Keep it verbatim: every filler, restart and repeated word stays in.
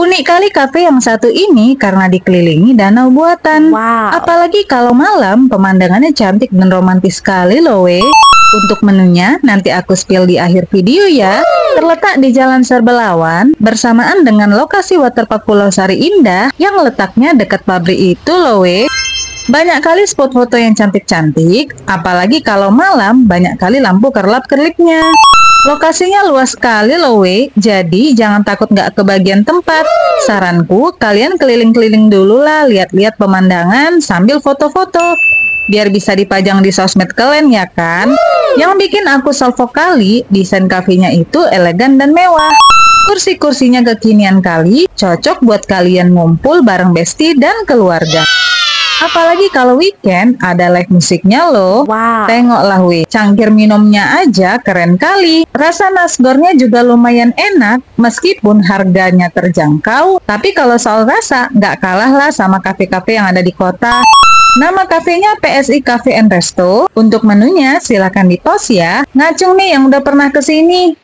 Unik kali kafe yang satu ini karena dikelilingi danau buatan. Wow. Apalagi kalau malam, pemandangannya cantik dan romantis sekali loh we. Untuk menunya, nanti aku spill di akhir video ya. Terletak di Jalan Serbelawan, bersamaan dengan lokasi waterpark Pulau Sari Indah yang letaknya dekat pabrik itu loh we. Banyak kali spot foto yang cantik-cantik, apalagi kalau malam banyak kali lampu kerlap-kerlipnya. Lokasinya luas sekali loh we, jadi jangan takut nggak kebagian tempat. Saranku, kalian keliling-keliling dulu lah, lihat-lihat pemandangan sambil foto-foto. Biar bisa dipajang di sosmed kalian ya kan? Yang bikin aku salvo kali, desain kafenya itu elegan dan mewah. Kursi-kursinya kekinian kali, cocok buat kalian ngumpul bareng bestie dan keluarga. Apalagi kalau weekend ada live musiknya loh. Wow. Tengoklah weh, cangkir minumnya aja keren kali. Rasa nasgornya juga lumayan enak, meskipun harganya terjangkau. Tapi kalau soal rasa, nggak kalah lah sama kafe-kafe yang ada di kota. Nama kafenya P S I Cafe and Resto. Untuk menunya silahkan di post ya. Ngacung nih yang udah pernah kesini.